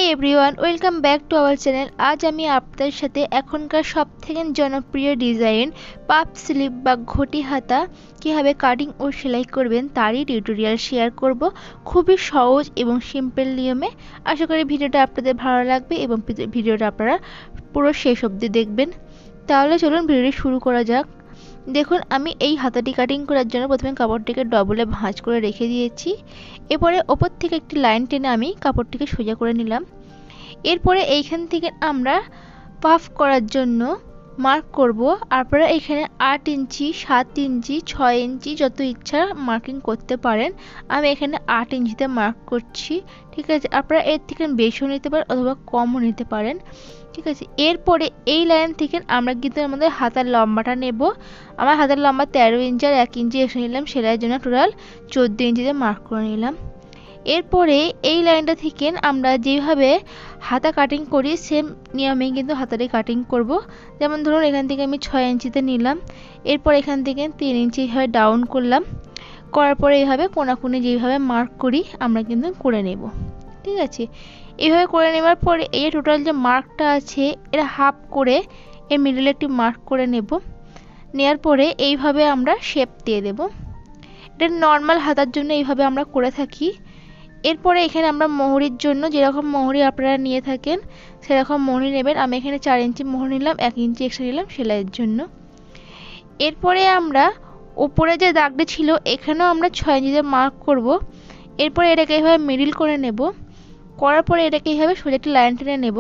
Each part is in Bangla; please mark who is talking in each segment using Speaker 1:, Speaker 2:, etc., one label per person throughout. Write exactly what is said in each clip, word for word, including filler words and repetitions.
Speaker 1: Everyone, welcome back to our channel. আজ আমি আপনাদের সাথে এখনকার সবথেকে জনপ্রিয় ডিজাইন পাফ স্লিভ বা ঘটি হাতা কীভাবে কাটিং ও সেলাই করবেন তারই টিউটোরিয়াল শেয়ার করব, খুবই সহজ এবং সিম্পল নিয়মে। আশা করি ভিডিওটা আপনাদের ভালো লাগবে এবং ভিডিওটা আপনারা পুরো শেষ অবধি দেখবেন। তাহলে চলুন ভিডিওটি শুরু করা যাক। দেখুন, আমি এই হাতাটি কাটিং করার জন্য প্রথমে কাপড়টিকে ডবলে ভাঁজ করে রেখে দিয়েছি। এরপরে ওপর থেকে একটি লাইন টেনে আমি কাপড়টিকে সোজা করে নিলাম। এরপরে এইখান থেকে আমরা পাফ করার জন্য মার্ক করব। আপনারা এখানে আট ইঞ্চি, সাত ইঞ্চি, ছয় ইঞ্চি যত ইচ্ছা মার্কিং করতে পারেন। আমি এখানে আট ইঞ্চিতে মার্ক করছি, ঠিক আছে। আপনারা এর থেকে বেশিও নিতে পারেন অথবা কমও নিতে পারেন, ঠিক আছে। এরপরে এই লাইন থেকে আমরা কিন্তু আমাদের হাতার লম্বাটা নেব। আমার হাতার লম্বা তেরো ইঞ্চি আর এক ইঞ্চি এসে নিলাম, সেলাইয়ের জন্য টোটাল চোদ্দো ইঞ্চিতে মার্ক করে নিলাম। এরপরে এই লাইনটা থেকে আমরা যেভাবে হাতা কাটিং করি সেম নিয়মে কিন্তু হাতাটি কাটিং করব। যেমন ধরুন, এখান থেকে আমি ছয় ইঞ্চিতে নিলাম, এরপর এখান থেকে তিন ইঞ্চি এইভাবে ডাউন করলাম। করার পরে এইভাবে কোনাকুনি যেভাবে মার্ক করি আমরা কিন্তু করে নেব, ঠিক আছে। এইভাবে করে নেওয়ার পরে এই টোটাল যে মার্কটা আছে এটা হাফ করে এর মিডলে একটি মার্ক করে নেব। নেওয়ার পরে এইভাবে আমরা শেপ দিয়ে দেব। এটা নর্মাল হাতার জন্য এইভাবে আমরা করে থাকি। এরপরে এখানে আমরা মোহরির জন্য যেরকম মোহরি আপনারা নিয়ে থাকেন সেরকম মোহরি নেবেন। আমি এখানে চার ইঞ্চি মোহর নিলাম, এক ইঞ্চি এক্সট্রা নিলাম সেলাইয়ের জন্য। এরপরে আমরা উপরে যে দাগটি ছিল এখানেও আমরা ছয় ইঞ্চিতে মার্ক করব। এরপরে এটাকে এইভাবে মিডিল করে নেব। করার পরে এটাকে এইভাবে সোজা একটি লাইন টেনে নেব।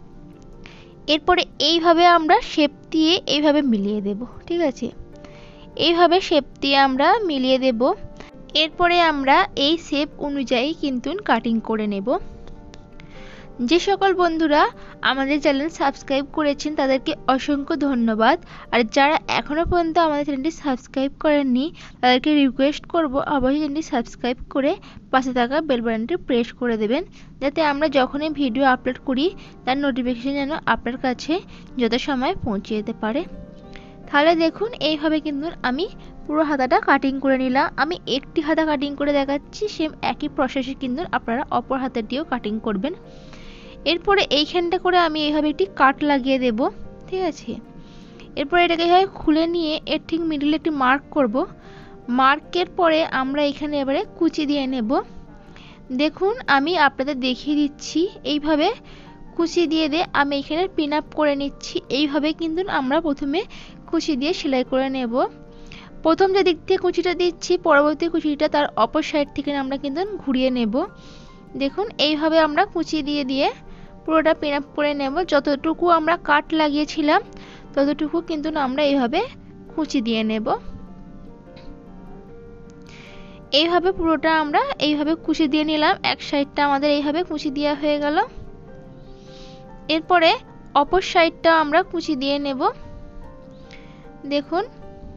Speaker 1: এরপরে এইভাবে আমরা শেপ দিয়ে এইভাবে মিলিয়ে দেব, ঠিক আছে। এইভাবে শেপ দিয়ে আমরা মিলিয়ে দেব। এরপরে আমরা এই শেপ অনুযায়ী কিন্তু কাটিং করে নেব। যে সকল বন্ধুরা আমাদের চ্যানেল সাবস্ক্রাইব করেছেন তাদেরকে অসংখ্য ধন্যবাদ। আর যারা এখনও পর্যন্ত আমাদের চ্যানেলটি সাবস্ক্রাইব করেননি তাদেরকে রিকোয়েস্ট করব অবশ্যই চ্যানেলটি সাবস্ক্রাইব করে পাশে থাকা বেল বাটনটি প্রেস করে দেবেন, যাতে আমরা যখনই ভিডিও আপলোড করি তার নোটিফিকেশন যেন আপনার কাছে যথাসময়ে পৌঁছে যেতে পারে। তাহলে দেখুন, এইভাবে কিন্তু আমি পুরো হাতাটা কাটিং করে নিলাম। আমি একটি হাতা কাটিং করে দেখাচ্ছি, সেম একই প্রসেসে কিন্তু আপনারা অপর হাতাটিও কাটিং করবেন। এরপরে এইখানটা করে আমি এইভাবে একটি কাট লাগিয়ে দেব, ঠিক আছে। এরপরে এটাকে এইভাবে খুলে নিয়ে এর ঠিক মিডলে একটি মার্ক করব। মার্কের পরে আমরা এখানে এবারে কুচি দিয়ে নেব। দেখুন, আমি আপনাদের দেখিয়ে দিচ্ছি। এইভাবে কুচি দিয়ে দিয়ে আমি এখানে পিন আপ করে নিচ্ছি। এইভাবে কিন্তু আমরা প্রথমে কুচি দিয়ে সেলাই করে নেব। প্রথম যে দিক থেকে কুচিটা দিচ্ছি পরবর্তী কুচিটা তার অপর সাইড থেকে আমরা কিন্তু ঘুরিয়ে নেব। দেখুন, এইভাবে আমরা কুচি দিয়ে দিয়ে পুরোটা পিন আপ করে নেব। যতটুকু আমরা কাট লাগিয়েছিলাম ততটুকু কিন্তু আমরা এইভাবে কুচি দিয়ে নেব। এইভাবে পুরোটা আমরা এইভাবে কুচি দিয়ে নিলাম। এক সাইডটা আমাদের এইভাবে কুচি দেওয়া হয়ে গেল। এরপরে অপর সাইডটা আমরা কুচি দিয়ে নেব। দেখুন,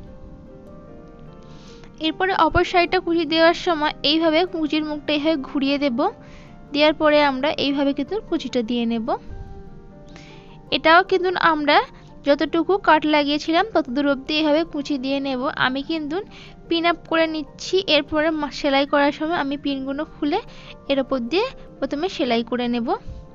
Speaker 1: এরপরে অপর সাইডটা কুচি দেওয়ার সময় এইভাবে কুচির মুখটা এইভাবে ঘুরিয়ে দেব। দেওয়ার পরে আমরা এইভাবে কিন্তু কুচিটা দিয়ে নেব। এটাও কিন্তু আমরা যতটুকু কাট লাগিয়েছিলাম ততদূর অবধি এইভাবে কুচি দিয়ে নেব। আমি কিন্তু পিন আপ করে নিচ্ছি। এরপরে সেলাই করার সময় আমি পিনগুলো খুলে এর উপর দিয়ে প্রথমে সেলাই করে নেব।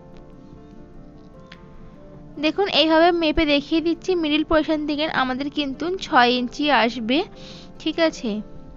Speaker 1: দেখুন, এইভাবে মেপে দেখিয়ে দিচ্ছি। মিডিল পজিশন থেকে আমাদের কিন্তু ছয় ইঞ্চি আসবে, ঠিক আছে।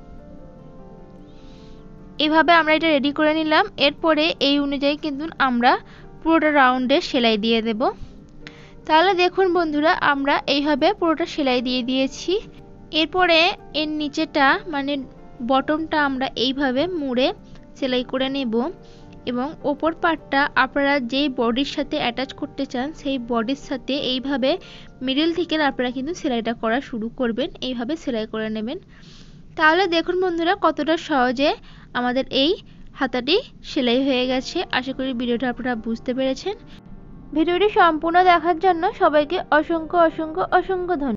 Speaker 1: এইভাবে আমরা এটা রেডি করে নিলাম। এরপরে এই অনুযায়ী কিন্তু আমরা পুরোটা রাউন্ডে সেলাই দিয়ে দেব। তাহলে দেখুন বন্ধুরা, আমরা এইভাবে পুরোটা সেলাই দিয়ে দিয়েছি। এরপরে এর নিচেটা মানে বটমটা আমরা এইভাবে মুড়ে সেলাই করে নেব এবং ওপর পার্টটা আপনারা যেই বডির সাথে অ্যাটাচ করতে চান সেই বডির সাথে এইভাবে মিডল থেকে আপনারা কিন্তু সেলাইটা করা শুরু করবেন। এইভাবে সেলাই করে নেবেন। তাহলে দেখুন বন্ধুরা, কতটা সহজে আমাদের এই হাতাটি সেলাই হয়ে গেছে। আশা করি ভিডিওটা আপনারা বুঝতে পেরেছেন। ভিডিওটি সম্পূর্ণ দেখার জন্য সবাইকে অসংখ্য অসংখ্য অসংখ্য ধন্যবাদ।